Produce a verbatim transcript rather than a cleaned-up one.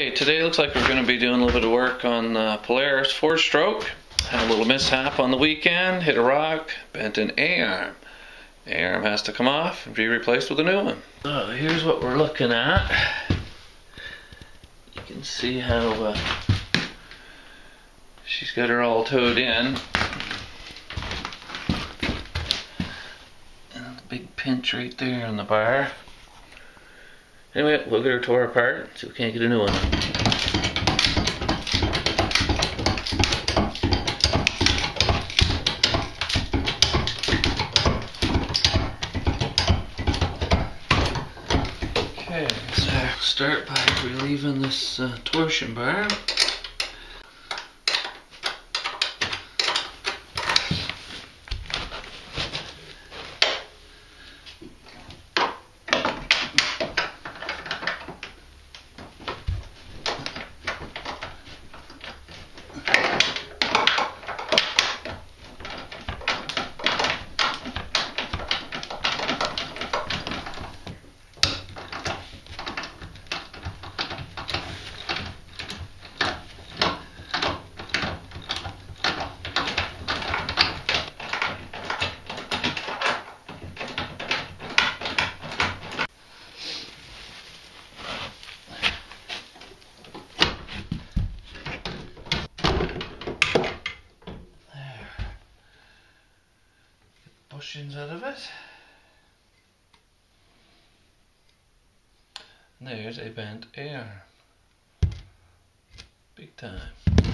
Okay, today looks like we're going to be doing a little bit of work on uh, Polaris four-stroke. Had a little mishap on the weekend, hit a rock, bent an A-arm. A-arm has to come off and be replaced with a new one. So here's what we're looking at. You can see how uh, she's got her all towed in. And a big pinch right there on the bar. Anyway, we'll get her tore apart, so we can't get a new one. Okay, so start by relieving this uh, torsion bar. Bushings out of it. And there's a bent A-arm. Big time.